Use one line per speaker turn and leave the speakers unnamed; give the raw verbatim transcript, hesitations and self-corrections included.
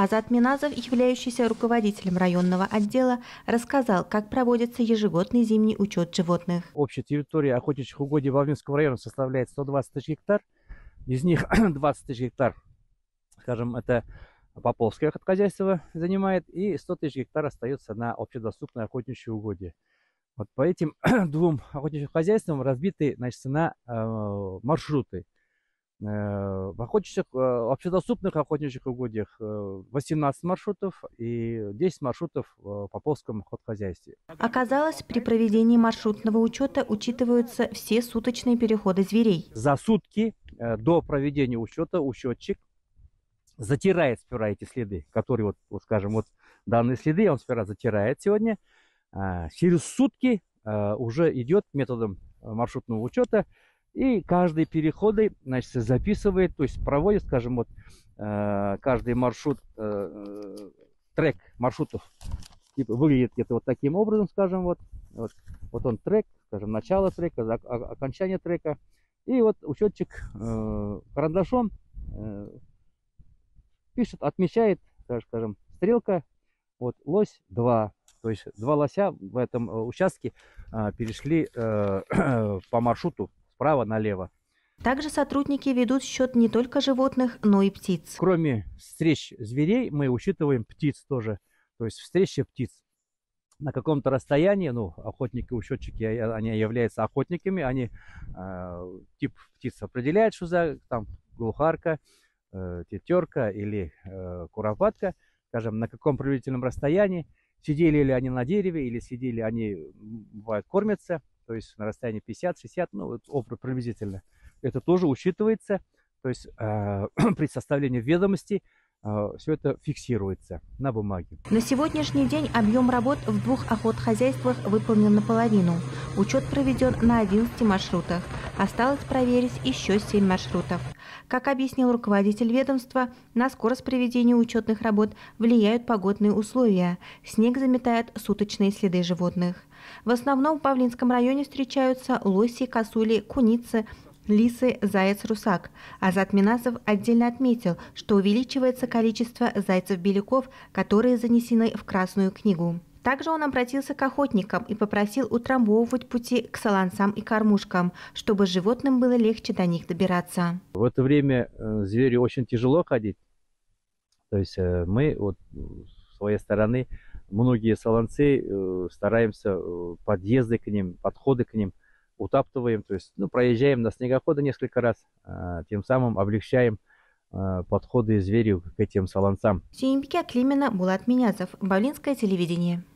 Азат Миназов, являющийся руководителем районного отдела, рассказал, как проводится ежегодный зимний учет животных.
Общая территория охотничьих угодий Бавлинского района составляет сто двадцать тысяч гектар. Из них двадцать тысяч гектар, скажем, это Поповское охотхозяйство занимает, и сто тысяч гектар остается на общедоступное охотничье угодье. Вот по этим двум охотничьим хозяйствам разбиты, значит, на э, маршруты. Э, в охотничьих, э, общедоступных охотничьих угодьях э, восемнадцать маршрутов и десять маршрутов в Поповском охотхозяйстве.
Оказалось, при проведении маршрутного учета учитываются все суточные переходы зверей.
За сутки э, до проведения учета учетчик затирает сперва эти следы, которые, вот, вот скажем, вот данные следы он сперва затирает сегодня. А через сутки а, уже идет методом маршрутного учета, и каждый переходы, значит, записывает, то есть проводит, скажем, вот а, каждый маршрут, а, трек маршрутов типа, выглядит где-то вот таким образом, скажем, вот, вот, вот он трек, скажем, начало трека, окончание трека, и вот учетчик а, карандашом а, пишет, отмечает, скажем, стрелка, вот лось два. То есть два лося в этом участке а, перешли э, по маршруту справа налево.
Также сотрудники ведут счет не только животных, но и птиц.
Кроме встреч зверей, мы учитываем птиц тоже. То есть встреча птиц на каком-то расстоянии, ну, охотники, учетчики, они являются охотниками, они э, тип птиц определяют, что за там глухарка, э, тетерка или э, куропатка, скажем, на каком приблизительном расстоянии. Сидели ли они на дереве, или сидели они, бывает, кормятся, то есть на расстоянии пятьдесят-шестьдесят, ну, вот, приблизительно. Это тоже учитывается, то есть э, при составлении ведомости э, все это фиксируется на бумаге.
На сегодняшний день объем работ в двух охотхозяйствах выполнен наполовину. Учет проведен на одиннадцати маршрутах. Осталось проверить еще семь маршрутов. Как объяснил руководитель ведомства, на скорость проведения учетных работ влияют погодные условия. Снег заметает суточные следы животных. В основном в Павлинском районе встречаются лоси, косули, куницы, лисы, заяц, русак. Азат Миназов отдельно отметил, что увеличивается количество зайцев-беляков, которые занесены в Красную книгу. Также он обратился к охотникам и попросил утрамбовывать пути к солонцам и кормушкам, чтобы животным было легче до них добираться.
В это время зверю очень тяжело ходить. То есть мы вот, с своей стороны, многие солонцы стараемся подъезды к ним, подходы к ним утаптываем, то есть ну, проезжаем на снегоходы несколько раз, тем самым облегчаем подходы зверю к этим солонцам.
Сюембике Климена, Булат Минязов, Бавлинское телевидение.